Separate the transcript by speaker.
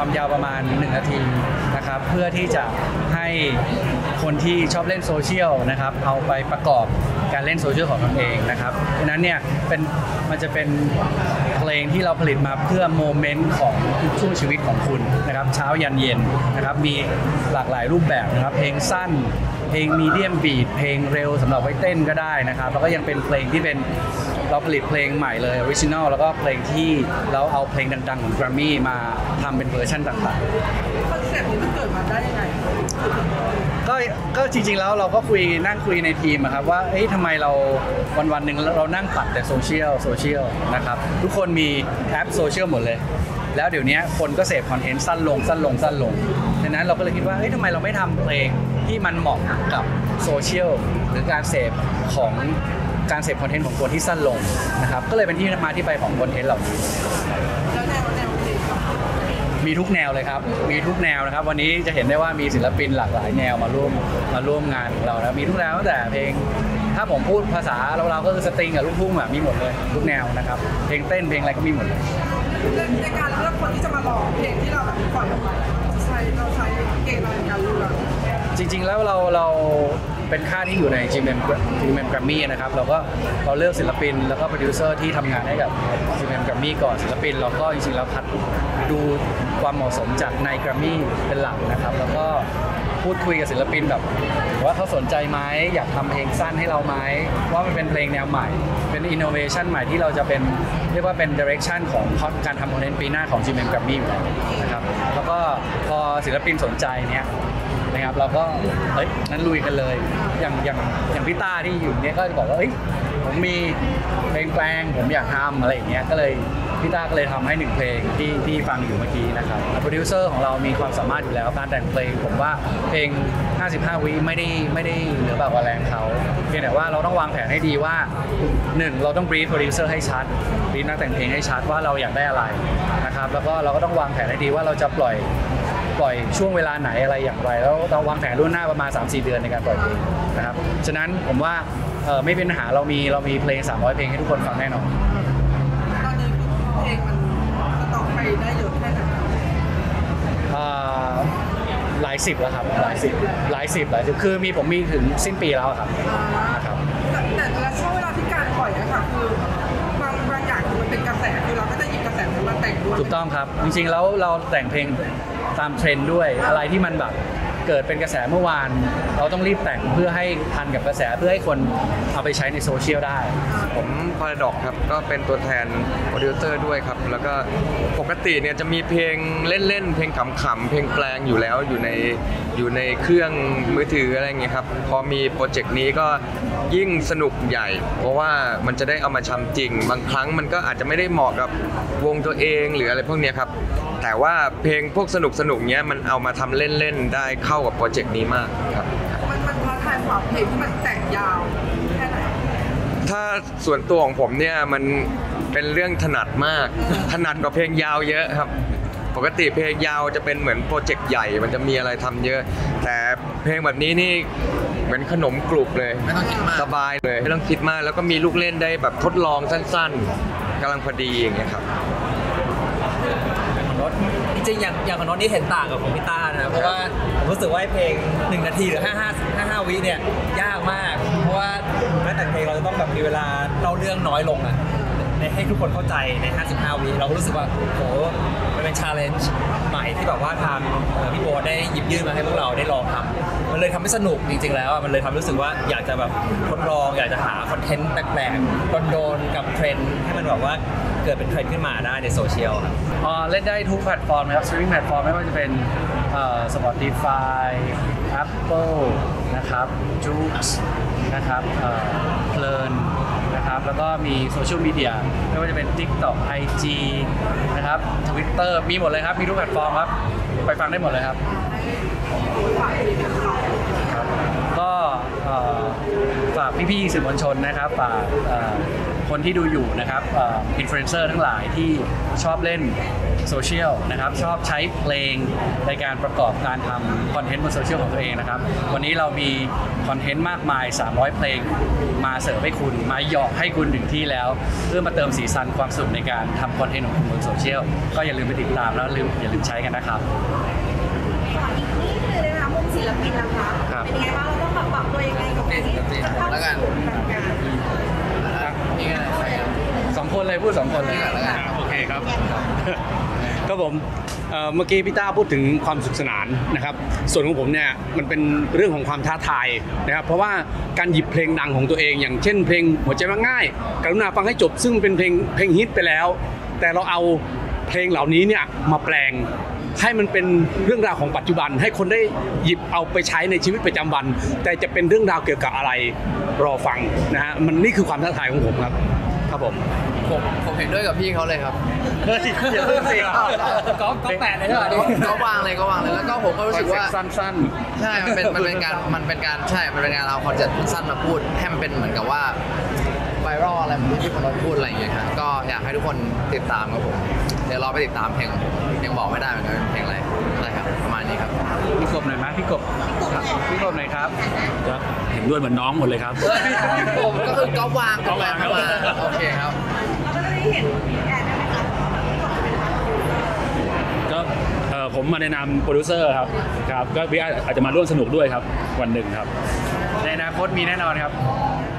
Speaker 1: ความยาวประมาณ1 นาทีนะครับเพื่อที่จะให้คนที่ชอบเล่นโซเชียลนะครับเอาไปประกอบการเล่นโซเชียลของตนเองนะครับดังนั้นเนี่ยมันจะเป็นเพลงที่เราผลิตมาเพื่อโมเมนต์ของทุกช่วงชีวิตของคุณนะครับเช้ายันเย็นนะครับมีหลากหลายรูปแบบนะครับเพลงสั้นเพลงมีเดียมบีทเพลงเร็วสำหรับไว้เต้นก็ได้นะครับแล้วก็ยังเป็นเพลงที่เป็นเราผลิตเพลงใหม่เลยออริจินอลแล้วก็เพลงที่เราเอาเพลงดังๆของ Grammy มาทำเป็นเวอร์ชันต่าง
Speaker 2: ๆคอนเซ็ปต์นี้มันเกิดมาได้ยังไง
Speaker 1: ก็จริงๆแล้วเราก็นั่งคุยในทีมครับว่าทำไมเราวันๆหนึ่งเรานั่งปัดแต่โซเชียลนะครับทุกคนมีแอปโซเชียลหมดเลยแล้วเดี๋ยวนี้คนก็เสพคอนเทนต์สั้นลงดังนั้นเราก็เลยคิดว่าทำไมเราไม่ทำเพลงที่มันเหมาะกับโซเชียลหรือการเสพคอนเทนต์ของคนที่สั้นลงนะครับก็เลยเป็นที่มาที่ไปของคอนเทนต์เหล่านี้
Speaker 2: แล้วแนวเพลง
Speaker 1: มีทุกแนวเลยครับมีทุกแนวนะครับวันนี้จะเห็นได้ว่ามีศิลปินหลากหลายแนวมาร่วมงานของเรานะมีทุกแนวตั้งแต่เพลงถ้าผมพูดภาษาเราก็คือสตริงกับลูกทุ่งมีหมดเลยทุกแนวนะครับเพลงเต้นเพลงอะไรก็มีหมดเลย
Speaker 2: ในการเลือกคนที่จะมาร้องเพลงที่เราแบบปล่อยออกมาเราใช้เกณฑ์อะไรในการเลือก
Speaker 1: จริงๆแล้วเราเป็นค่าที่อยู่ใน GMM Grammy นะครับเราเลือกศิลปินแล้วก็โปรดิวเซอร์ที่ทำงานให้กับ GMM Grammy ก่อนศิลปินเราก็จริงๆแล้วคัดดูความเหมาะสมจากใน Grammy เป็นหลักนะครับแล้วก็พูดคุยกับศิลปินแบบว่าเขาสนใจไหมอยากทำเพลงสั้นให้เราไหมว่ามันเป็นเพลงแนวใหม่เป็นอินโนเวชันใหม่ที่เราจะเป็นเรียกว่าเป็นดิเรกชันของการทำคอนเทนต์ปีหน้าของ GMM Grammy อยู่แล้วนะครับแล้วก็พอศิลปินสนใจเนี้ยนะครับเราก็นั้นลุยกันเลยอย่างพี่ต้าที่อยู่เนี้ยก็จะบอกว่าผมมีเพลงแปลงผมอยากทำอะไรอย่างเงี้ยก็เลยพี่ต้าก็เลยทำให้1เพลงที่ฟังอยู่เมื่อกี้นะครับโปรดิวเซอร์ของเรามีความสามารถอยู่แล้วการแต่งเพลงผมว่าเพลง55 วิไม่ได้เหลือแบบว่าแรงเขาเพียงแต่ว่าเราต้องวางแผนให้ดีว่า1เราต้องบรีฟโปรดิวเซอร์ให้ชัดบรีฟนักแต่งเพลงให้ชัดว่าเราอยากได้อะไรนะครับแล้วก็เราก็ต้องวางแผนให้ดีว่าเราจะปล่อยช่วงเวลาไหนอะไรอย่างไรแล้วเราวางแผนล่วงหน้าประมาณ 3-4 เดือนในการปล่อยเพลงนะครับฉะนั้นผมว่าไม่เป็นปัญหาเรามีเพลง300เพลงให้ทุกคนฟังแน่นอน
Speaker 2: ตอนนี้เพลงมันสต็อกไปได้เยอะแค่ไหน
Speaker 1: หลายสิบแล้วครับหลายสิบคือผมมีถึงสิ้นปีแล้วครับนะครับ
Speaker 2: แต่ละช่วงเวลาที่การปล่อยค่ะคือบางอย่างมันเป็นกระแสคือเราก็จะหยิบกระแสมาแต่งด้วย
Speaker 1: ถูกต้องครับจริงๆแล้วเราแต่งเพลงตามเทรนด์ด้วยอะไรที่มันแบบเกิดเป็นกระแสเมื่อวานเราต้องรีบแต่งเพื่อให้ทันกับกระแสเพื่อให้คนเอาไปใช้ในโซเชียลได้
Speaker 3: ผมพาราดอกครับก็เป็นตัวแทนโปรดิวเซอร์ด้วยครับแล้วก็ปกติเนี่ยจะมีเพลงเล่นๆเพลงขำๆเพลงแปลงอยู่แล้วอยู่ในเครื่องมือถืออะไรเงี้ยครับพอมีโปรเจกต์นี้ก็ยิ่งสนุกใหญ่เพราะว่ามันจะได้เอามาทำจริงบางครั้งมันก็อาจจะไม่ได้เหมาะกับวงตัวเองหรืออะไรพวกนี้ครับแต่ว่าเพลงพวกสนุกเนี้ยมันเอามาทำเล่นๆได้เข้ากับโปรเจกต์นี้มากครับ
Speaker 2: มันท้าทายความเพลงที่มันแต่งยาวแค่ไหน
Speaker 3: ถ้าส่วนตัวของผมเนี่ยมันเป็นเรื่องถนัดมากถนัดกว่าเพลงยาวเยอะครับปกติเพลงยาวจะเป็นเหมือนโปรเจกต์ใหญ่มันจะมีอะไรทำเยอะแต่เพลงแบบนี้นี่เหมือนขนมกรุบเลยสบายเลยไม่ต้องคิดมากแล้วก็มีลูกเล่นได้แบบทดลองสั้นๆกำลังพอดีอย่างเงี้ยครับ
Speaker 4: จริงๆอย่างของน้องนี่เห็นต่างกับของพี่ต้านะเพราะว่าผมรู้สึกว่าเพลง1 นาทีหรือ55 วิเนี่ยยากมากเพราะว่าแม้แต่เพลงเราจะต้องแบบมีเวลาเล่าเรื่องน้อยลงอ่ะให้ทุกคนเข้าใจใน55 วิเราก็รู้สึกว่าโหมันเป็น challenge ใหม่ที่แบบว่าทางพี่โบ๊ทได้หยิบยื่นมาให้พวกเราได้ลองทำมันเลยทำให้สนุกจริงๆแล้วมันเลยทำรู้สึกว่าอยากจะแบบทดลองอยากจะหาคอนเทนต์แปลกๆโดนๆกับเทรนด์ให้มันแบบว่าเกิดเป็นเทรนด์ขึ้นมาได้ในโซเชียลครับ
Speaker 1: เล่นได้ทุกแพลตฟอร์มนะครับสตรีมมิ่งแพลตฟอร์มไม่ว่าจะเป็นSpotify Apple นะครับ Joox นะครับเพลินนะครับแล้วก็มีโซเชียลมีเดียไม่ว่าจะเป็น TikTok IG นะครับ Twitter มีหมดเลยครับมีทุกแพลตฟอร์มครับไปฟังได้หมดเลยครับก็ฝากพี่ๆสื่อมวลชนนะครับฝากคนที่ดูอยู่นะครับอินฟลูเอนเซอร์ทั้งหลายที่ชอบเล่นโซเชียลนะครับชอบใช้เพลงในการประกอบการทำคอนเทนต์บนโซเชียลของตัวเองนะครับวันนี้เรามีคอนเทนต์มากมาย300เพลงมาเสิร์ฟให้คุณมาหยอกให้คุณถึงที่แล้วเพื่อมาเติมสีสันความสุขในการทำคอนเทนต์ของคุณบนโซเชียลก็อย่าลืมไปติดตามแล้วอย่าลืมใช้กันนะครับ
Speaker 5: ขออีกนิดนึงเลยนะคะมุมศิลปินนะคะ
Speaker 1: ครับ
Speaker 5: เป็นยังไงบ้างเราต้องปรับตัวยังไงกับการที่จะเข้า
Speaker 6: แล้วกัน
Speaker 5: สู่แบบงาน
Speaker 6: นี่ก็ได้ครับ
Speaker 1: สองคนเลยพูดสองคนเลย
Speaker 6: นี่ก่อนแล้วกัน
Speaker 7: โอเคครับ ครับผมเมื่อกี้พี่ต้าพูดถึงความสุขสนานนะครับ ส่วนของผมเนี่ยมันเป็นเรื่องของความท้าทายนะครับ เพราะว่าการหยิบเพลงดังของตัวเอง อย่างเช่นเพลงหัวใจมักง่ายกรุณาฟังให้จบซึ่งเป็นเพลงฮิตไปแล้ว แต่เราเอาเพลงเหล่านี้เนี่ยมาแปลงให้มันเป็นเรื่องราวของปัจจุบัน ให้คนได้หยิบเอาไปใช้ในชีวิตประจำวัน แต่จะเป็นเรื่องราวเกี่ยวกับอะไรรอฟังนะฮะมันนี่คือความท้าทายของผมครับครับผม
Speaker 6: ผมเห็นด้วยกับพี่เขาเลยครับ
Speaker 1: เฮ้ยอย่าเพิ่งสิ
Speaker 4: ก็แปะเลยใช่ไหมนี่
Speaker 6: ก็วางเลยแล้วก็ผมก็รู้สึกว่า
Speaker 1: สั้น
Speaker 6: ใช่มันเป็นการเอาคอนเซ็ปต์สั้นมาพูดให้มันเป็นเหมือนกับว่าไวรัลอะไรที่คนเราพูดอะไรอย่างเงี้ยครับก็อยากให้ทุกคนติดตามครับผมเดี๋ยวรอไปติดตามเพลงของผมยังบอกไม่ได้เหมือนกันเป็นเพลงอะไรใช่ครับประมาณนี้ครับ
Speaker 1: ๆพี่กบหน่อยไหมพี่กบครับพี่กบหน่อยครับ
Speaker 7: เห็นด้วยเหมือนน้องหมดเลยครับ
Speaker 6: ผมก็คือก๊อปวางก๊อปวางเข้ามาโอเคครับ
Speaker 5: เราก็จะได้เห็นแอนได้ไหมคะ
Speaker 7: ก็ผมมาในนามโปรดิวเซอร์ครับก็พี่อาจจะมาร่วมสนุกด้วยครับวันหนึ่งครับ
Speaker 1: ในอนาคตมีแน่นอนครับ